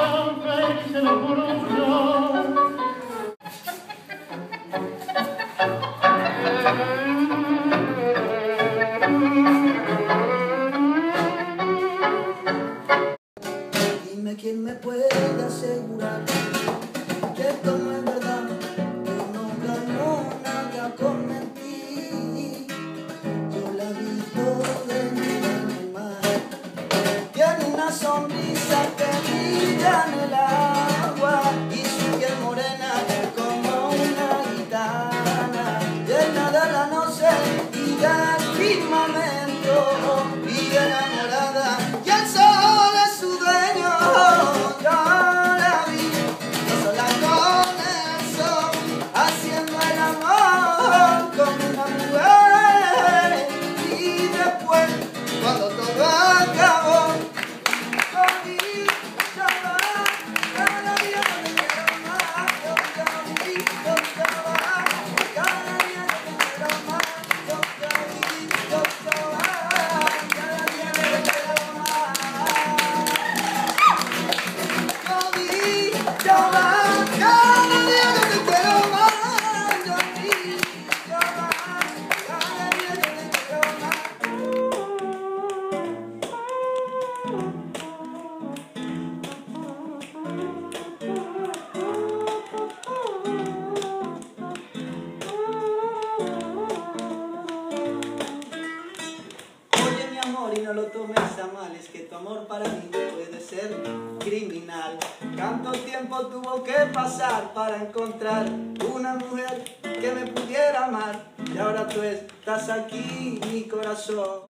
tan feliz en lo puro. Dime quién me puede asegurar que esto no es verdad, que no ganó nada con mentir. Yo la he visto desnuda en el mar, tiene una sonrisa que brilla en el agua y su piel morena como una gitana, llena de la noche y del firmamento, y enamorada, y el sol es su dueño. Yo la vi, no sola con el sol, haciendo el amor con una mujer, y después, cuando todo acabó, volví a llamar, cada día te quiero más, yo te vi, yo te va, cada día te quiero más, yo te vi, yo te va, cada día te quiero más. Yo vi, yo va, cada día que te quiero más, yo vi, yo va, cada día que te quiero más. Oye mi amor, y no lo tomes a mal, es que tu amor para mí puede ser criminal. Tanto tiempo tuvo que pasar para encontrar una mujer que me pudiera amar, y ahora tú estás aquí, mi corazón.